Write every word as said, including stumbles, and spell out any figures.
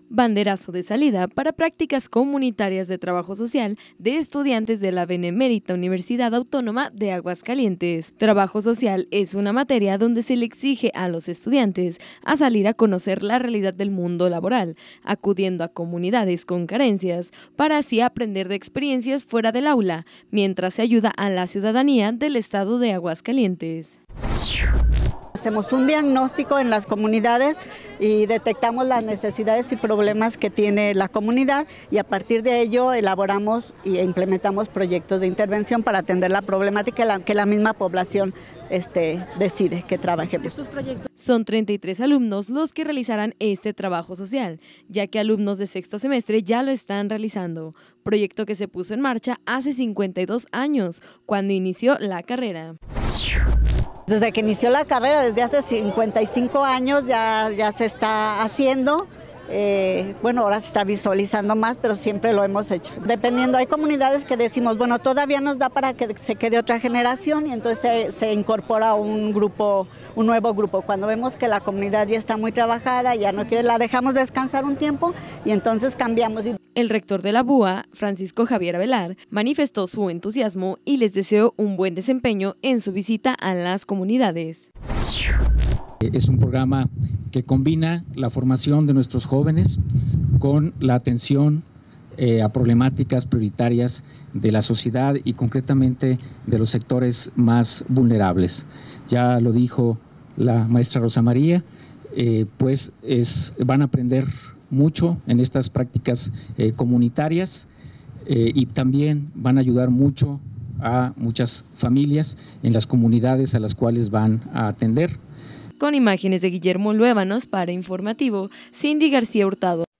Banderazo de salida para prácticas comunitarias de trabajo social de estudiantes de la Benemérita Universidad Autónoma de Aguascalientes. Trabajo social es una materia donde se le exige a los estudiantes a salir a conocer la realidad del mundo laboral, acudiendo a comunidades con carencias, para así aprender de experiencias fuera del aula, mientras se ayuda a la ciudadanía del estado de Aguascalientes. Hacemos un diagnóstico en las comunidades y detectamos las necesidades y problemas que tiene la comunidad y a partir de ello elaboramos e implementamos proyectos de intervención para atender la problemática que la misma población este, decide que trabajemos. Estos proyectos son treinta y tres alumnos los que realizarán este trabajo social, ya que alumnos de sexto semestre ya lo están realizando, proyecto que se puso en marcha hace cincuenta y dos años, cuando inició la carrera. Desde que inició la carrera, desde hace cincuenta y cinco años ya, ya se está haciendo, eh, bueno, ahora se está visualizando más, pero siempre lo hemos hecho. Dependiendo, hay comunidades que decimos, bueno, todavía nos da para que se quede otra generación y entonces se, se incorpora un grupo, un nuevo grupo. Cuando vemos que la comunidad ya está muy trabajada, ya no quiere, la dejamos descansar un tiempo y entonces cambiamos. El rector de la B U A, Francisco Javier Avelar, manifestó su entusiasmo y les deseó un buen desempeño en su visita a las comunidades. Es un programa que combina la formación de nuestros jóvenes con la atención eh, a problemáticas prioritarias de la sociedad y concretamente de los sectores más vulnerables. Ya lo dijo la maestra Rosa María, eh, pues es, van a aprender mucho en estas prácticas eh, comunitarias eh, y también van a ayudar mucho a muchas familias en las comunidades a las cuales van a atender. Con imágenes de Guillermo Luébanos para Informativo, Cindy García Hurtado.